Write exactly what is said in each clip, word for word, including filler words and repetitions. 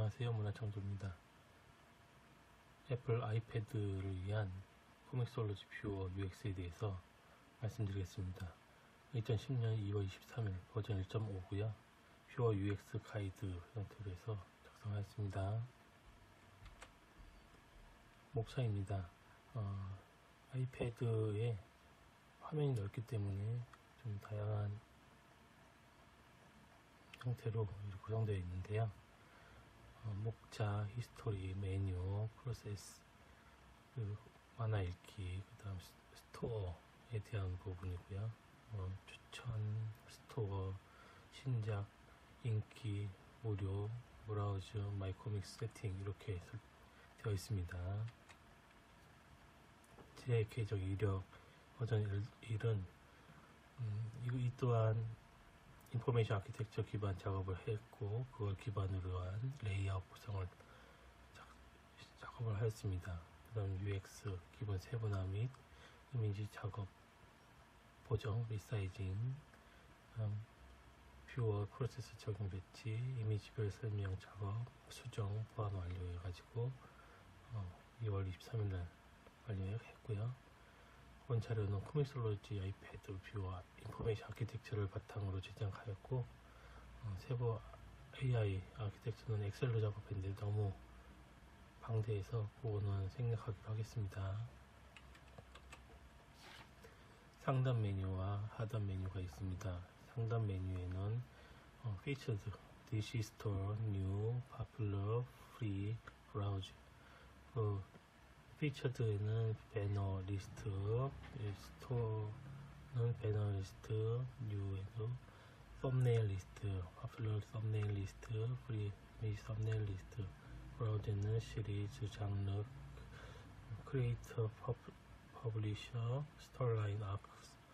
안녕하세요, 문화창조입니다. 애플 아이패드를 위한 코믹솔로지 뷰어 유엑스에 대해서 말씀드리겠습니다. 이천십 년 이월 이십삼일 버전 일 점 오고요. 뷰어 유엑스 가이드 형태로 해서 작성하였습니다. 목차입니다. 어, 아이패드에 화면이 넓기 때문에 좀 다양한 형태로 구성되어 있는데요. 어, 목차, 히스토리, 메뉴, 프로세스, 그 만화 읽기, 그 다음 스토어에 대한 부분이고요. 어, 추천, 스토어, 신작, 인기, 무료, 브라우즈, 마이코믹스 세팅 이렇게 되어 있습니다. 제 계정 이력 버전 일은 음, 이거 이 또한 인포메이션 아키텍처 기반 작업을 했고 그걸 기반으로 한 레이아웃 구성을 작, 작업을 하였습니다. 그 다음 유엑스 기본 세분화 및 이미지 작업 보정 리사이징, 다음 뷰어 프로세스 적용 배치, 이미지별 설명 작업 수정 보완 완료해 가지고 어, 이월 이십삼일날 완료했고요. 본 자료는 코믹솔로지 아이패드 뷰어 인포메이션 아키텍처를 바탕으로 제작하였고 어, 세부 에이아이 아키텍처는 엑셀로 작업했는데 너무 방대해서 그거는 생략하기로 하겠습니다. 상단 메뉴와 하단 메뉴가 있습니다. 상단 메뉴에는 어, Featured, 디씨 Store, New, Popular, Free, Browse 그 피처드에는 배너 리스트, 스토어는 배너 리스트, 뉴에도 썸네일 리스트, 파퓰러 썸네일 리스트, 프리 이미지 썸네일 리스트, 브라우저는 시리즈, 장르, 크리에이터, 퍼블리셔, 스토리라인, 아크.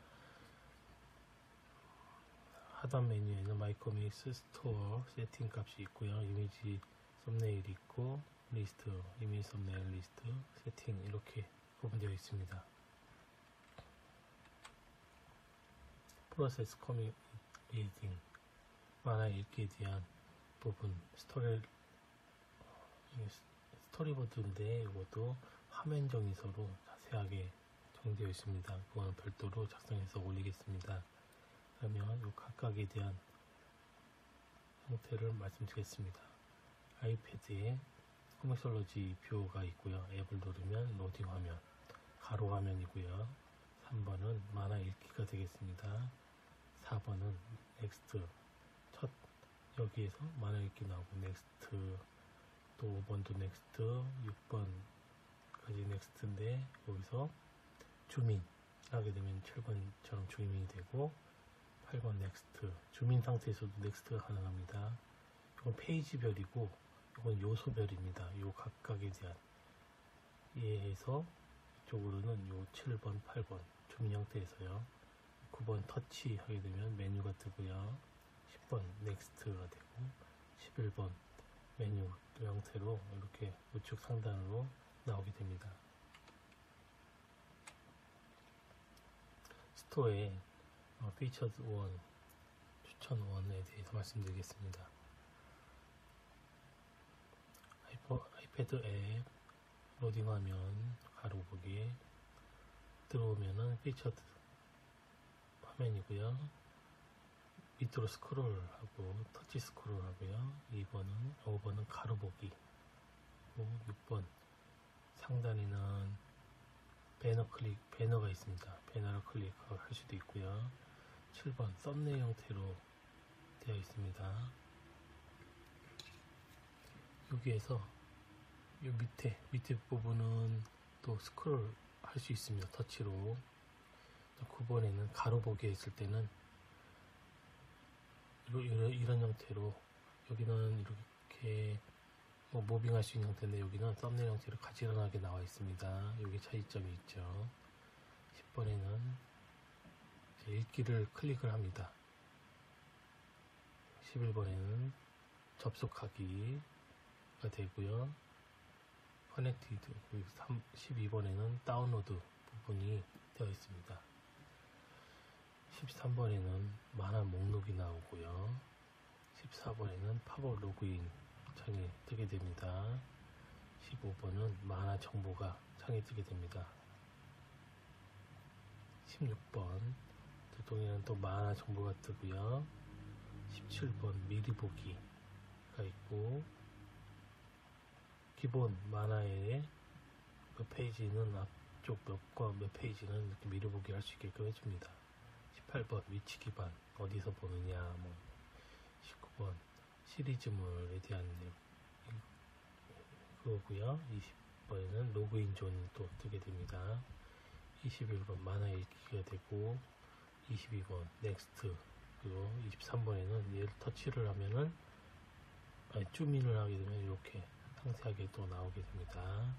하단 메뉴에는 마이코믹스, 스토어, 세팅 값이 있고요. 이미지 썸네일 있고 리스트, 이미지 썸네일 리스트, 세팅 이렇게 구분되어 있습니다. 프로세스 커밋 리딩, 만화 읽기에 대한 부분, 스토리, 스토리보드인데 이것도 화면 정의서로 자세하게 정되어 있습니다. 그거는 별도로 작성해서 올리겠습니다. 그러면 이 각각에 대한 형태를 말씀드리겠습니다. 아이패드에 코믹솔로지 뷰어가 있고요. 앱을 누르면 로딩 화면, 가로 화면이고요. 삼 번은 만화 읽기가 되겠습니다. 사 번은 넥스트, 첫 여기에서 만화 읽기 나오고 넥스트, 또 오 번도 넥스트, 육 번까지 넥스트인데 여기서 줌인 하게 되면 칠 번처럼 줌인이 되고 팔 번 넥스트, 줌인 상태에서도 넥스트가 가능합니다. 이건 페이지별이고 이건 요소별입니다. 요 각각에 대한 이해해서 이쪽으로는 요 칠 번, 팔 번 줌 형태에서요. 구 번 터치 하게 되면 메뉴가 뜨고요. 십 번 넥스트가 되고 십일 번 메뉴 형태로 이렇게 우측 상단으로 나오게 됩니다. 스토어에 어, 피처드 원, 추천 원에 대해서 말씀드리겠습니다. 아이패드 앱 로딩 화면 가로 보기 들어오면은 피처드 화면이고요. 밑으로 스크롤 하고 터치 스크롤 하고요. 이 번은 오 번은 가로 보기, 육 번 상단에는 배너 클릭, 배너가 있습니다. 배너를 클릭할 수도 있고요. 칠 번 썸네일 형태로 되어 있습니다. 여기에서 이 밑에 밑에 부분은 또 스크롤 할 수 있습니다. 터치로. 구 번에는 가로 보기 했을 때는 이런, 이런 형태로 여기는 이렇게 뭐 무빙 할 수 있는 형태인데 여기는 썸네일 형태로 가지런하게 나와 있습니다. 여기 차이점이 있죠. 십 번에는 읽기를 클릭을 합니다. 십일 번에는 접속하기가 되고요. 커넥티드, 십이 번에는 다운로드 부분이 되어 있습니다. 십삼 번에는 만화 목록이 나오고요. 십사 번에는 팝업 로그인 창이 뜨게 됩니다. 십오 번은 만화 정보가 창이 뜨게 됩니다. 십육 번 동일한 또 만화 정보가 뜨고요. 십칠 번 미리 보기가 있고, 기본 만화의 몇 페이지는 앞쪽 몇과 몇 페이지는 이렇게 미리 보기 할 수 있게끔 해줍니다. 십팔 번 위치 기반 어디서 보느냐, 뭐 십구 번 시리즈물에 대한 그거고요. 이십 번에는 로그인 존이 또 뜨게 됩니다. 이십일 번 만화 읽기가 되고, 이십이 번 넥스트, 그리고 이십삼 번에는 얘를 터치를 하면은 아니, 줌인을 하게 되면 이렇게 상세하게 또 나오게 됩니다.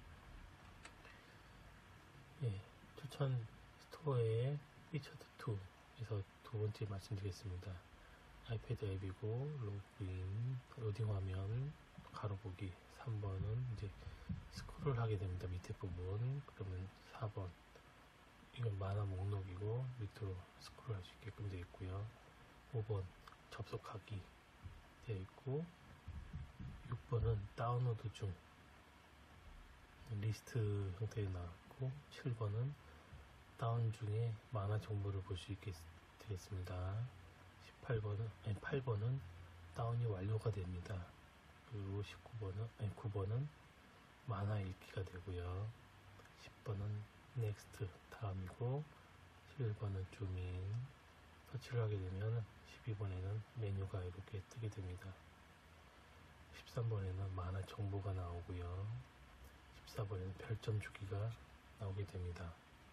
예, 추천 스토어의 피처드 이에서 두 번째 말씀드리겠습니다. 아이패드 앱이고, 로그인, 로딩 화면, 가로보기. 삼 번은 이제 스크롤 하게 됩니다. 밑에 부분. 그러면 사 번. 이건 만화 목록이고, 밑으로 스크롤 할 수 있게끔 되어 있고요. 오 번. 접속하기 되어 있고, 육 번은 다운로드 중. 리스트 형태에 나왔고, 칠 번은 다운 중에 만화 정보를 볼 수 있게 되겠습니다. 십팔 번은, 아니 팔 번은 다운이 완료가 됩니다. 그리고 십구 번은, 아니 구 번은 만화 읽기가 되고요. 십 번은 넥스트 다음이고, 십일 번은 줌인. 터치를 하게 되면 십이 번에는 메뉴가 이렇게 뜨게 됩니다. 십삼 번에는 만화 정보가 나오고요. 십사 번에는 별점 주기가 나오게 됩니다.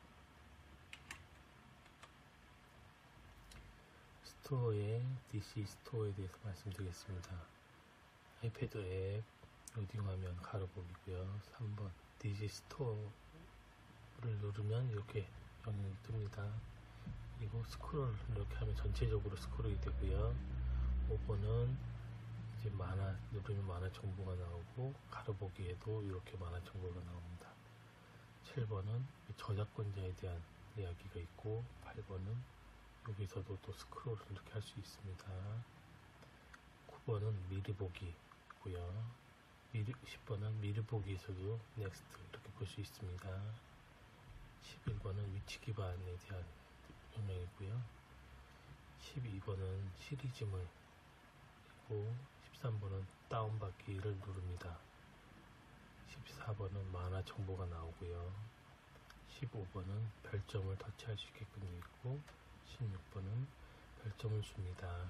스토어의 디씨 스토어에 대해서 말씀드리겠습니다. 아이패드 앱 로딩 화면 가로보기고요. 삼 번 디씨 스토어를 누르면 이렇게 영역이 뜹니다. 그리고 스크롤 이렇게 하면 전체적으로 스크롤이 되고요. 오 번은 이제 만화 누르면 만화 정보가 나오고, 가로보기에도 이렇게 만화 정보가 나옵니다. 칠 번은 저작권자에 대한 이야기가 있고, 팔 번은 여기서도 또 스크롤을 이렇게 할 수 있습니다. 구 번은 미리 보기고요. 미리, 십 번은 미리 보기에서도 넥스트 이렇게 볼 수 있습니다. 십일 번은 위치 기반에 대한 영역이고요. 십이 번은 시리즈물이고, 십삼 번은 다운받기를 누릅니다. 십사 번은 만화 정보가 나오고요. 십오 번은 별점을 터치할 수 있게끔 되어 있고, 십육 번은 별점을 줍니다.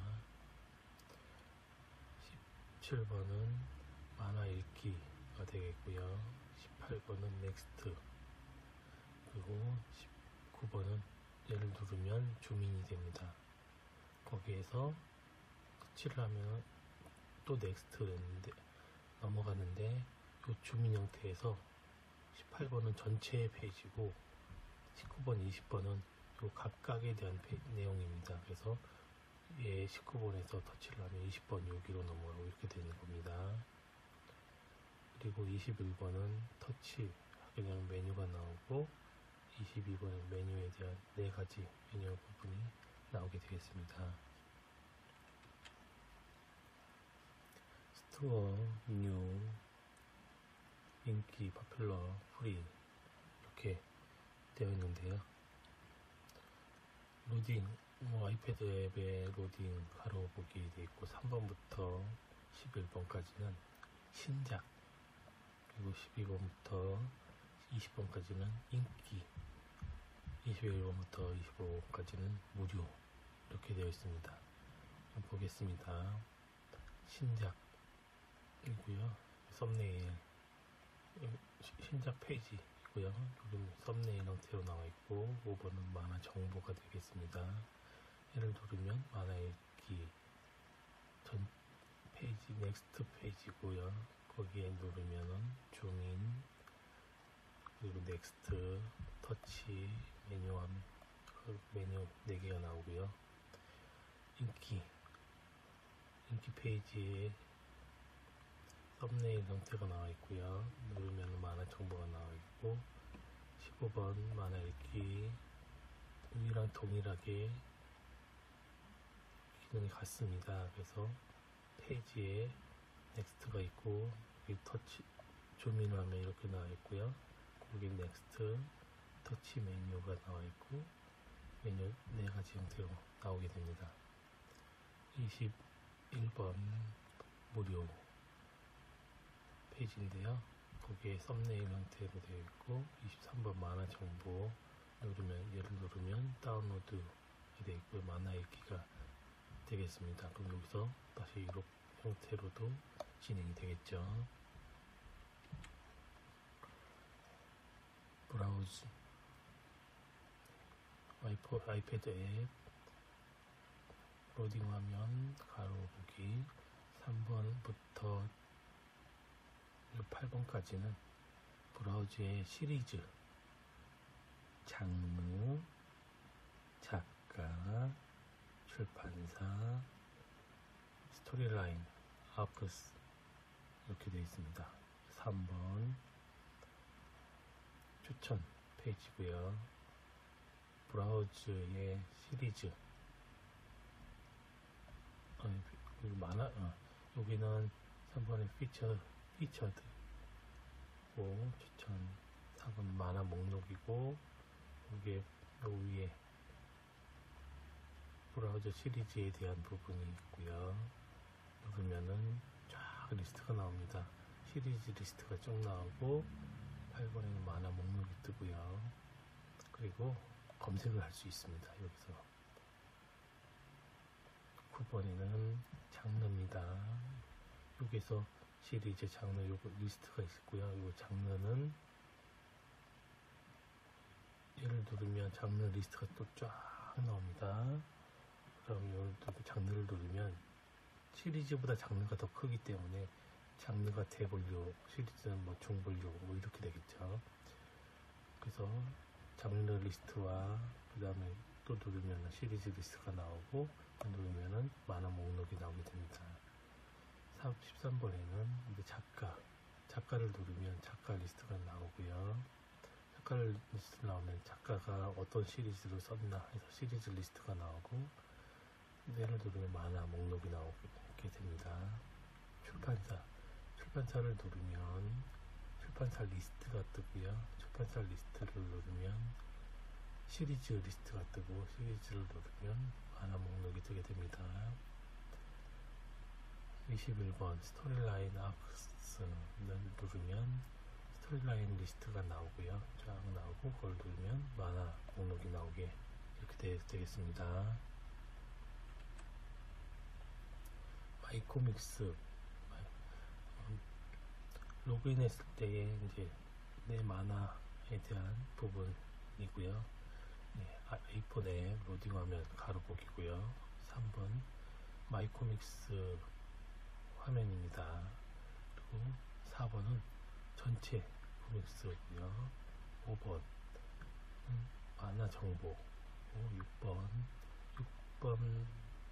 십칠 번은 만화 읽기가 되겠고요. 십팔 번은 넥스트, 그리고 십구 번은 얘를 누르면 줌인이 됩니다. 거기에서 터치를 하면 또 넥스트 했는데 넘어가는데, 이 줌인 형태에서 십팔 번은 전체 페이지고, 십구 번, 이십 번은 요 각각에 대한 페, 내용입니다. 그래서 얘 십구 번에서 터치를 하면 이십 번 여기로 넘어가고 이렇게 되는 겁니다. 그리고 이십일 번은 터치 그냥 메뉴가 나오고, 이십이 번은 메뉴에 대한 네 가지 메뉴 부분이 나오게 되겠습니다. 스토어, 뉴, 인기, 파퓰러, 프리 이렇게 되어 있는데요. 로딩, 뭐 아이패드 앱의 로딩 가로보기 되어 있고, 삼 번부터 십일 번까지는 신작, 그리고 십이 번부터 이십 번까지는 인기, 이십일 번부터 이십오 번까지는 무료 이렇게 되어 있습니다. 보겠습니다. 신작이고요. 썸네일, 신작 페이지 있고요. 여기는 썸네일 형태로 나와 있고, 오 번은 만화 정보가 되겠습니다. 얘를 누르면 만화 읽기 전 페이지, 넥스트 페이지고요. 거기에 누르면은 줌인, 그리고 넥스트, 터치, 메뉴함, 그 메뉴 네 개가 나오고요. 인기, 인기 페이지에 썸네일 형태가 나와 있고요. 누르면 만화 정보가 나와 있고, 십오 번 만화 읽기, 위랑 동일하게 기능이 같습니다. 그래서 페이지에 넥스트가 있고, 여기 터치 줌인을 하면 이렇게 나와 있고요. 거기 넥스트 터치 메뉴가 나와 있고, 메뉴 네 가지 형태로 나오게 됩니다. 이십일 번 무료 페이지인데요. 거기에 썸네일 형태로 되어 있고, 이십삼 번 만화 정보 누르면, 얘를 누르면 다운로드 되어 있고요. 만화 읽기가 되겠습니다. 그럼 여기서 다시 이렇게 형태로도 진행이 되겠죠. 브라우즈 아이포, 아이패드 앱 로딩 화면 가로보기 삼 번부터 팔 번까지는 브라우저의 시리즈, 장르, 작가, 출판사, 스토리라인, 아크스 이렇게 되어 있습니다. 삼 번 추천 페이지고요. 브라우저의 시리즈, 어, 많아, 어, 여기는 삼 번에 피처, 피처드 고 추천, 사 번 만화 목록이고, 여기에 요 위에 브라우저 시리즈에 대한 부분이 있고요. 누르면은 쫙 리스트가 나옵니다. 시리즈 리스트가 쭉 나오고, 팔 번에는 만화 목록이 뜨고요. 그리고 검색을 할 수 있습니다. 여기서 구 번에는 장르입니다. 여기서 시리즈 장르 요거 리스트가 있고요. 요 장르는 얘를 누르면 장르 리스트가 또 쫙 나옵니다. 그럼 얘를 장르를 누르면 시리즈보다 장르가 더 크기 때문에 장르가 대분류, 시리즈는 뭐 중분류 뭐 이렇게 되겠죠. 그래서 장르 리스트와 그 다음에 또 누르면 시리즈 리스트가 나오고, 누르면은 만화 목록이 나오게 됩니다. 십삼 번에는 이제 작가, 작가를 누르면 작가 리스트가 나오고요. 작가 리스트 나오면 작가가 어떤 시리즈로 썼나 해서 시리즈 리스트가 나오고, 얘를 누르면 만화 목록이 나오게 됩니다. 출판사, 출판사를 누르면 출판사 리스트가 뜨고요. 출판사 리스트를 누르면 시리즈 리스트가 뜨고, 시리즈를 누르면 만화 목록이 뜨게 됩니다. 이십일 번 스토리라인 아크스를 누르면 스토리라인 리스트가 나오고요. 쫙 나오고, 그걸 누르면 만화 목록이 나오게 이렇게 되, 되겠습니다. 마이코믹스 로그인 했을 때에 이제 내 만화에 대한 부분이고요. 네, 에이폰 앱 로딩 화면 가로보기고요. 삼 번 마이코믹스 화면입니다. 그리고 사 번은 전체 코믹스고요. 오 번 음, 만화 정보, 육 번 육 번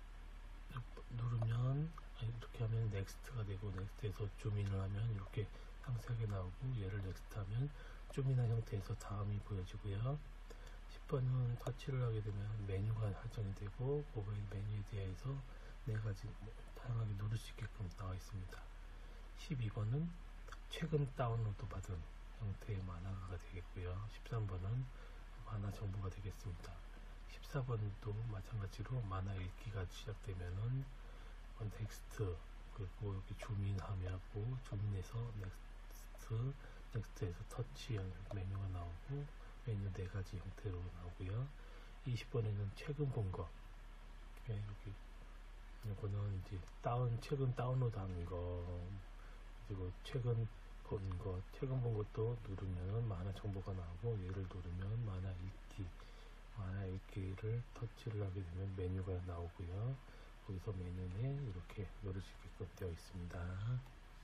누르면 이렇게 하면 넥스트가 되고, 넥스트에서 줌인을 하면 이렇게 상세하게 나오고, 얘를 넥스트 하면 줌인한 형태에서 다음이 보여지고요. 십 번은 터치를 하게 되면 메뉴가 설정이 되고, 모바일 메뉴에 대해서 네 가지 다양하게 누를 수 있게끔 나와 있습니다. 십이 번은 최근 다운로드 받은 형태의 만화가 되겠고요. 십삼 번은 만화 정보가 되겠습니다. 십사 번도 마찬가지로 만화 읽기가 시작되면은 텍스트, 그리고 여기 줌인하고 줌인해서 넥스트, 넥스트에서 터치 메뉴가 나오고, 메뉴 네 가지 형태로 나오고요. 이십 번에는 최근 본 거, 네, 여기 이거는 이제 다운, 최근 다운로드 한 거, 그리고 최근 본 거, 최근 본 것도 누르면 만화 정보가 나오고, 얘를 누르면 만화 읽기, 만화 읽기를 터치를 하게 되면 메뉴가 나오고요. 거기서 메뉴에 이렇게 누를 수 있게끔 되어 있습니다.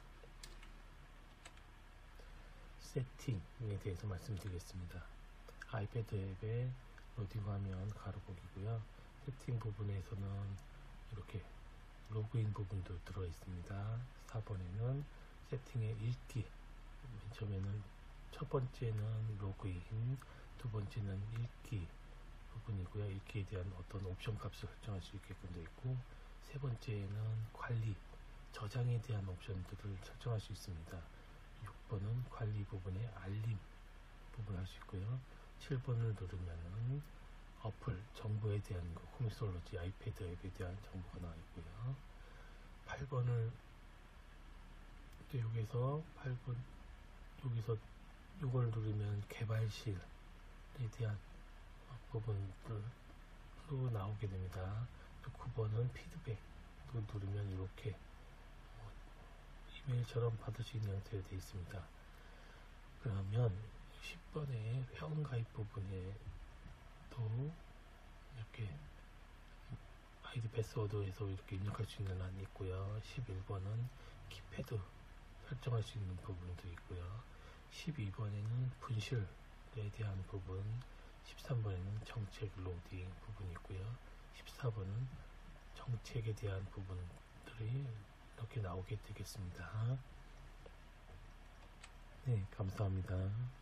세팅에 대해서 말씀드리겠습니다. 아이패드 앱의 로딩 화면 가로보기고요. 세팅 부분에서는 이렇게 로그인 부분도 들어 있습니다. 사 번에는 세팅의 읽기, 맨 처음에는 첫 번째는 로그인, 두 번째는 읽기 부분이고요. 읽기에 대한 어떤 옵션 값을 설정할 수 있게끔 되어 있고, 세 번째는 관리, 저장에 대한 옵션들을 설정할 수 있습니다. 육 번은 관리 부분에 알림 부분을 할 수 있고요. 칠 번을 누르면은 어플 정보에 대한 거, 코믹솔로지 아이패드 앱에 대한 정보가 나와 있고요. 팔 번을 또 여기서 팔 번 여기서 이걸 누르면 개발실에 대한 부분들로 나오게 됩니다. 또 구 번은 피드백 또 누르면 이렇게 이메일처럼 받을 수 있는 형태로 되어 있습니다. 그러면 십 번의 회원 가입 부분에 또 이렇게 아이디 패스워드에서 이렇게 입력할 수 있는 란이 있고요. 십일 번은 키패드 설정할 수 있는 부분도 있고요. 십이 번에는 분실에 대한 부분, 십삼 번에는 정책 로딩 부분이 있고요. 십사 번은 정책에 대한 부분들이 이렇게 나오게 되겠습니다. 네, 감사합니다.